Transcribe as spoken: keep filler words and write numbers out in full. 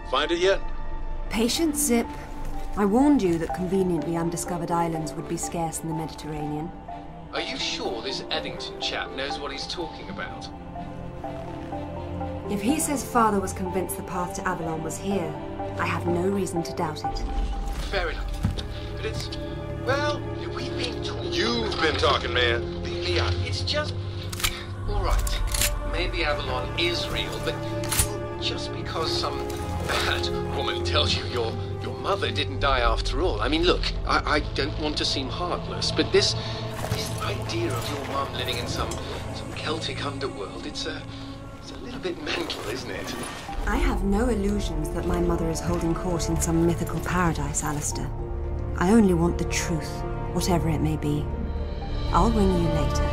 Find it yet? Patience, Zip. I warned you that conveniently undiscovered islands would be scarce in the Mediterranean. Are you sure this Eddington chap knows what he's talking about? If he says Father was convinced the path to Avalon was here, I have no reason to doubt it. Fair enough. But it's... well, we've been talking... You've been talking, man. Leon, it's just... all right. Maybe Avalon is real, but just because some bad woman tells you your your mother didn't die after all. I mean, look, I, I don't want to seem heartless, but this this idea of your mum living in some some Celtic underworld, it's a it's a little bit mental, isn't it? I have no illusions that my mother is holding court in some mythical paradise, Alistair. I only want the truth, whatever it may be. I'll ring you later.